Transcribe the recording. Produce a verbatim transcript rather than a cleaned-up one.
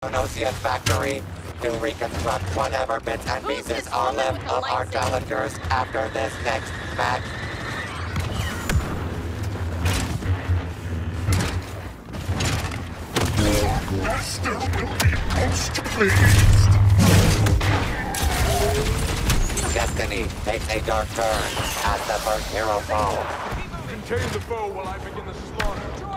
Ocean factory to reconstruct whatever bits and pieces are left of our challengers after this next match. Your master will be most pleased. Destiny takes a dark turn as the first hero falls. Contain the foe while I begin the slaughter.